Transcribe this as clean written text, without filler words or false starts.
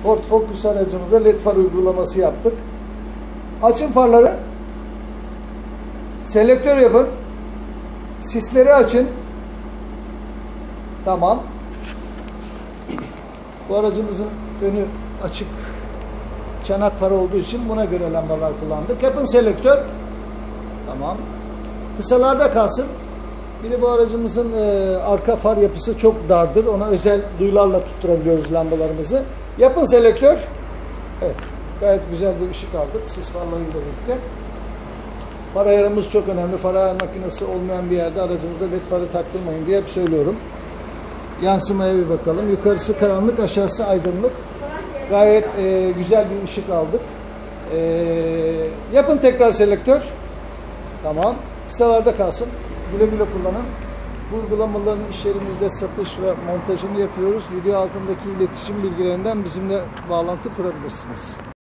Ford Focus aracımıza led far uygulaması yaptık. Açın farları. Selektör yapın. Sisleri açın. Tamam. Bu aracımızın önü açık çanak far olduğu için buna göre lambalar kullandık. Yapın selektör. Tamam. Kısalarda kalsın. Bir de bu aracımızın arka far yapısı çok dardır. Ona özel duyularla tutturabiliyoruz lambalarımızı. Yapın selektör. Evet. Gayet güzel bir ışık aldık. Sis farlarıyla birlikte. Far ayarımız çok önemli. Far ayar makinesi olmayan bir yerde aracınıza led farı taktırmayın diye hep söylüyorum. Yansımaya bir bakalım. Yukarısı karanlık, aşağısı aydınlık. Gayet güzel bir ışık aldık. Yapın tekrar selektör. Tamam. Kısalarda kalsın. Güle güle kullanın. Bu uygulamaların iş yerimizde satış ve montajını yapıyoruz. Video altındaki iletişim bilgilerinden bizimle bağlantı kurabilirsiniz.